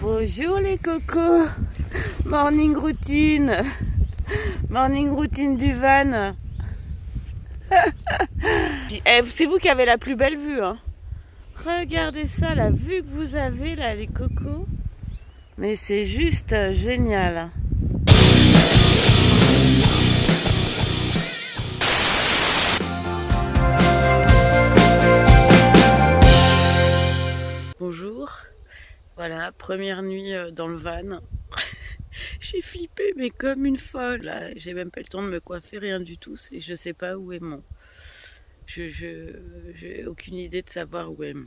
Bonjour les cocos. Morning routine. Morning routine du van. Puis, c'est vous qui avez la plus belle vue, hein. Regardez ça, la vue que vous avez là, les cocos. Mais c'est juste génial. Bonjour. Voilà, première nuit dans le van. J'ai flippé, mais comme une folle. Là, j'ai même pas le temps de me coiffer, rien du tout. Je sais pas où est mon... J'ai aucune idée de savoir où est...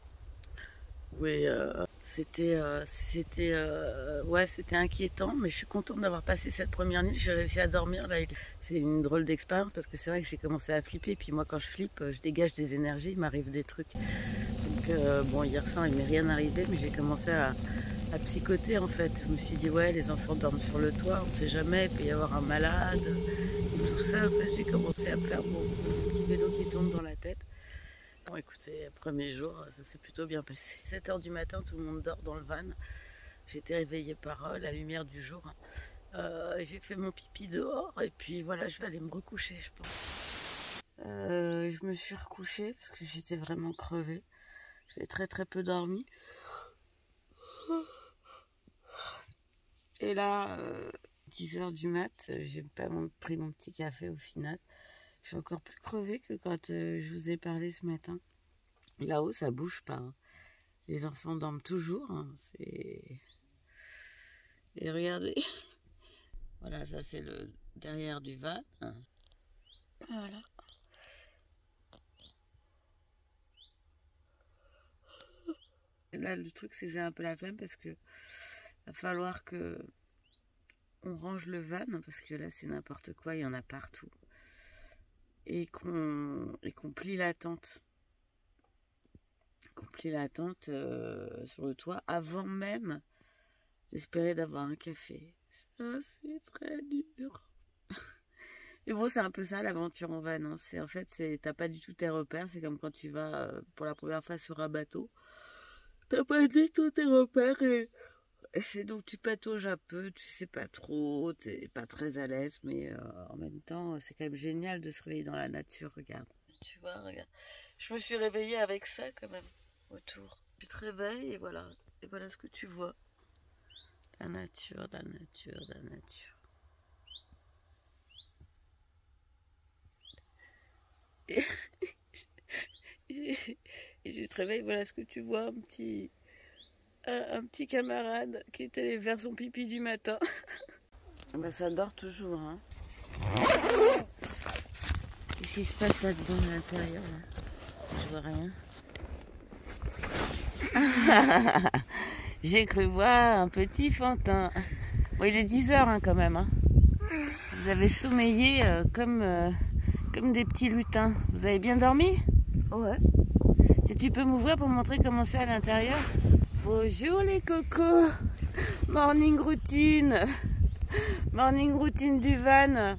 Ouais, c'était inquiétant, mais je suis contente d'avoir passé cette première nuit. J'ai réussi à dormir. Là, c'est une drôle d'expérience parce que c'est vrai que j'ai commencé à flipper. Puis moi, quand je flippe, je dégage des énergies, il m'arrive des trucs. Donc, bon, hier soir, il m'est rien arrivé, mais j'ai commencé à psychoter en fait. Je me suis dit, ouais, les enfants dorment sur le toit, on sait jamais, il peut y avoir un malade, et tout ça. En fait, j'ai commencé à faire mon petit vélo qui tourne dans la tête. Bon, écoutez, premier jour, ça s'est plutôt bien passé. 7 h du matin, tout le monde dort dans le van. J'ai été réveillée par la lumière du jour. J'ai fait mon pipi dehors, et puis voilà, je vais aller me recoucher, je pense. Je me suis recouchée parce que j'étais vraiment crevée. J'ai très peu dormi. Et là, 10 h du mat, j'ai pas pris mon petit café au final. Je suis encore plus crevée que quand je vous ai parlé ce matin. Là-haut, ça bouge pas. Hein. Les enfants dorment toujours. Hein. Et regardez. Voilà, ça c'est le derrière du van. Voilà. Et là, le truc, c'est que j'ai un peu la flemme parce que va falloir que on range le van parce que là, c'est n'importe quoi. Il y en a partout. Et qu'on plie la tente. Qu'on plie la tente sur le toit avant même d'espérer d'avoir un café. Ça, c'est très dur. Mais bon, c'est un peu ça l'aventure en van. Hein. En fait, t'as pas du tout tes repères. C'est comme quand tu vas pour la première fois sur un bateau. T'as pas du tout tes repères et donc tu patauges un peu, tu sais pas trop, t'es pas très à l'aise, mais en même temps, c'est quand même génial de se réveiller dans la nature, regarde. Tu vois, regarde. Je me suis réveillée avec ça quand même, autour. Tu te réveilles et voilà ce que tu vois. La nature, la nature, la nature. Et je te réveille, voilà ce que tu vois, un petit camarade qui est allé faire son pipi du matin. Ben, ça dort toujours, hein. Qu'est-ce qui se passe là-dedans, à l'intérieur, là? Je vois rien. J'ai cru voir un petit fantin. Bon, il est 10 h hein, quand même. Hein. Vous avez sommeillé comme des petits lutins. Vous avez bien dormi? Ouais. Tu peux m'ouvrir pour montrer comment c'est à l'intérieur? Bonjour les cocos. Morning routine. Morning routine du van.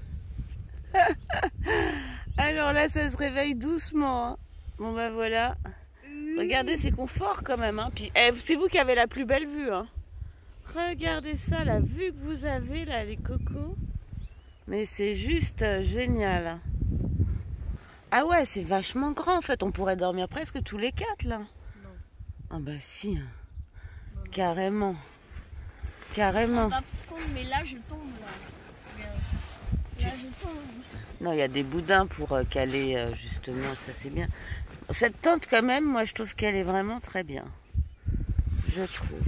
Alors là, ça se réveille doucement. Hein. Bon bah voilà. Regardez, c'est confort quand même. Hein. Puis c'est vous qui avez la plus belle vue. Hein. Regardez ça, la vue que vous avez là, les cocos. Mais c'est juste génial. Ah ouais, c'est vachement grand en fait. On pourrait dormir presque tous les 4 là. Non. Ah bah si. Non. Carrément. Carrément. Pas compte, mais là je tombe là. Là je tombe. Non, il y a des boudins pour caler justement, ça c'est bien. Cette tente quand même, moi je trouve qu'elle est vraiment très bien. Je trouve.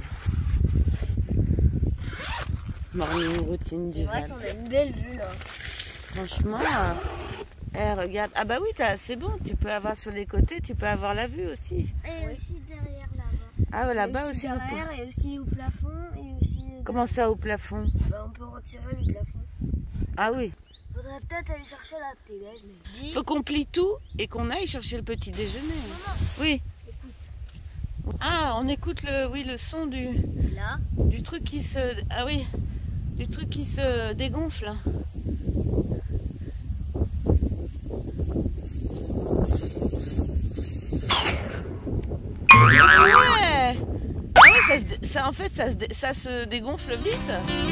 Morning routine du van. C'est vrai qu'on a une belle vue là. Franchement, regarde. Ah bah oui, c'est bon, tu peux avoir sur les côtés, tu peux avoir la vue aussi. Et aussi derrière là-bas. Ah là-bas aussi. Derrière et aussi au plafond et aussi. Comment ça au plafond? Bah, on peut retirer le plafond. Ah oui. Faudrait peut-être aller chercher la télé, je me dis. Faut qu'on plie tout et qu'on aille chercher le petit déjeuner. Non. Oui. Écoute. Ah, on écoute le son du truc qui se... Ah oui, du truc qui se dégonfle. Ouais. Ah oui, ça, en fait, ça se dégonfle vite.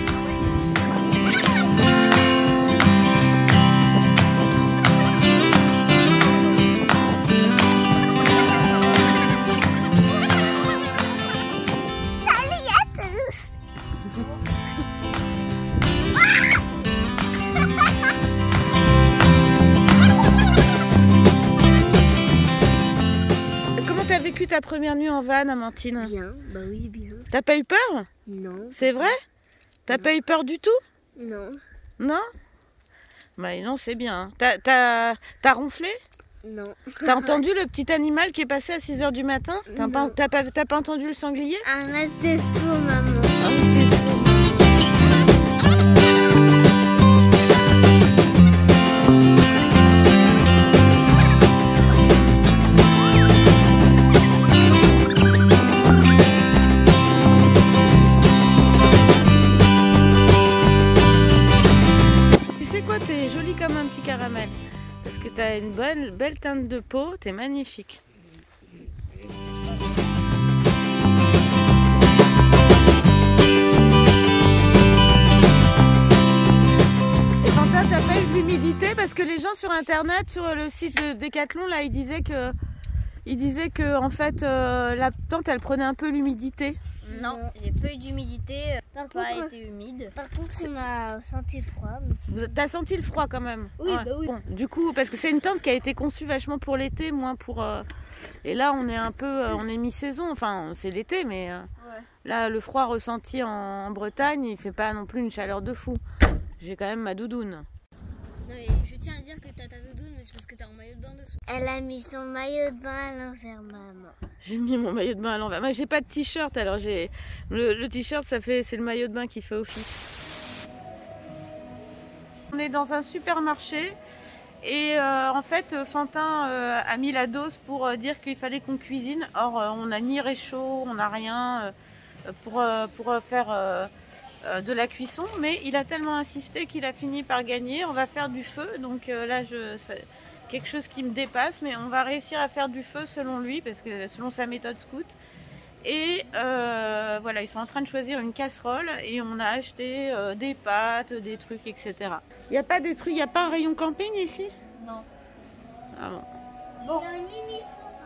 T'as vécu ta première nuit en van, Amandine? Bien, bah oui, bien. T'as pas eu peur? Non. C'est vrai? T'as pas eu peur du tout? Non. Non? Bah non, c'est bien. T'as ronflé? Non. T'as entendu le petit animal qui est passé à 6 h du matin? T'as pas entendu le sanglier? Arrête, c'est faux, maman. T'es jolie comme un petit caramel parce que t'as une belle teinte de peau, t'es magnifique. Et Fanta, t'as pas eu de l'humidité parce que les gens sur internet, sur le site de Decathlon là, ils disaient que en fait la plante elle prenait un peu l'humidité. Non, j'ai pas eu d'humidité, Par pas contre, été humide. Par contre, on a senti le froid. T'as senti le froid quand même? Oui, ouais. Bah oui. Bon, du coup, parce que c'est une tente qui a été conçue vachement pour l'été, moins pour... Et là, on est un peu... on est mi-saison, enfin, c'est l'été, mais... Là, le froid ressenti en Bretagne, il fait pas non plus une chaleur de fou. J'ai quand même ma doudoune. Non, mais je tiens à dire que t'as ta doudoune, mais c'est parce que t'as un maillot de bain dessous. Elle a mis son maillot de bain à l'envers, maman. J'ai mis mon maillot de bain à l'envers. Moi, j'ai pas de t-shirt, alors j'ai... Le t-shirt, c'est le maillot de bain qui fait office. On est dans un supermarché et en fait, Fantin a mis la dose pour dire qu'il fallait qu'on cuisine. Or, on n'a ni réchaud, on n'a rien pour faire de la cuisson, mais il a tellement insisté qu'il a fini par gagner. On va faire du feu, donc là, c'est quelque chose qui me dépasse, mais on va réussir à faire du feu selon lui, parce que selon sa méthode scout. Et voilà, ils sont en train de choisir une casserole et on a acheté des pâtes, des trucs, etc. Il n'y a pas des trucs, il n'y a pas un rayon camping ici? Non. Ah bon. Bon. Il y a un mini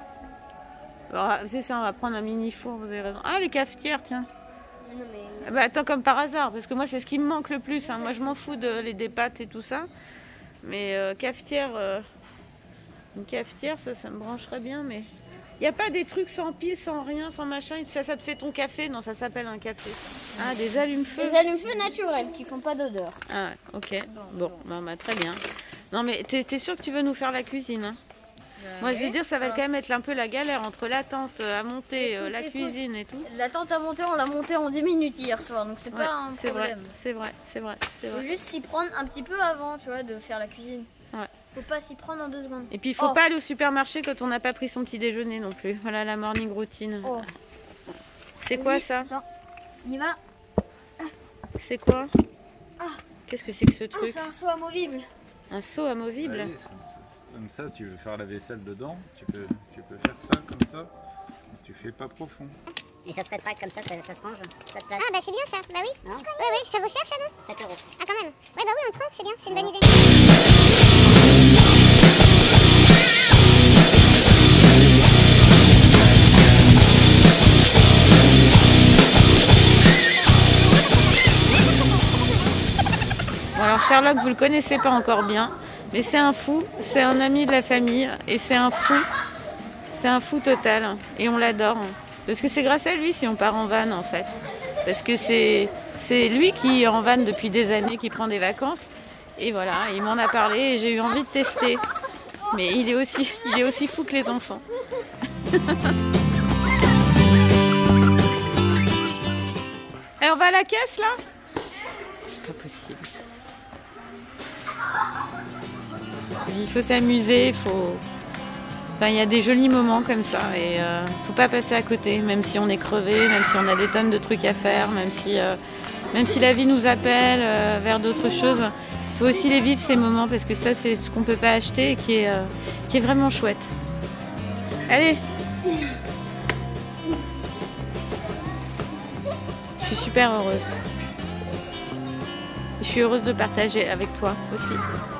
four. C'est ça, on va prendre un mini four, vous avez raison. Ah, les cafetières, tiens. Non, mais... Bah attends, comme par hasard, parce que moi c'est ce qui me manque le plus, hein. Moi je m'en fous des pâtes et tout ça. Mais cafetière, une cafetière, ça me brancherait bien, mais... Il n'y a pas des trucs sans pile, sans rien, sans machin, ça te fait ton café? Non, ça s'appelle un café. Ah, des allumes-feu. Des allumes-feu naturels qui font pas d'odeur. Ah, ok. Bon, bah, très bien. Non, mais t'es sûr que tu veux nous faire la cuisine, hein? Moi, je veux dire, ça va quand même être un peu la galère entre la tente à monter, la cuisine et tout. La tente à monter, on l'a montée en 10 minutes hier soir, donc c'est pas un problème. C'est vrai. Faut juste s'y prendre un petit peu avant, tu vois, de faire la cuisine. Ouais. Faut pas s'y prendre en 2 secondes. Et puis, il faut pas aller au supermarché quand on n'a pas pris son petit déjeuner non plus. Voilà la morning routine. Oh. C'est quoi ça? Attends, on y va. C'est quoi? Qu'est-ce que c'est que ce truc? C'est un seau amovible. Un seau amovible? Oui, comme ça, tu veux faire la vaisselle dedans, tu peux faire ça comme ça. Tu fais pas profond. Et ça se rétracte comme ça se range. Ça te place. Ah bah c'est bien ça, bah oui. Non. Oui, ça vaut cher ça non? 7 €. Ah quand même. Ouais bah oui on prend, c'est bien, c'est une bonne idée. Bon, alors Sherlock, vous le connaissez pas encore bien, mais c'est un fou, c'est un ami de la famille et c'est un fou total et on l'adore. Parce que c'est grâce à lui si on part en van en fait. Parce que c'est lui qui est en van depuis des années, qui prend des vacances. Et voilà, il m'en a parlé et j'ai eu envie de tester. Mais il est aussi fou que les enfants. Et on va à la caisse là? C'est pas possible. Il faut s'amuser, Enfin, il y a des jolis moments comme ça et faut pas passer à côté, même si on est crevé, même si on a des tonnes de trucs à faire, même si la vie nous appelle vers d'autres choses. Il faut aussi les vivre ces moments parce que ça c'est ce qu'on peut pas acheter et qui est vraiment chouette. Allez! Je suis super heureuse. Je suis heureuse de partager avec toi aussi.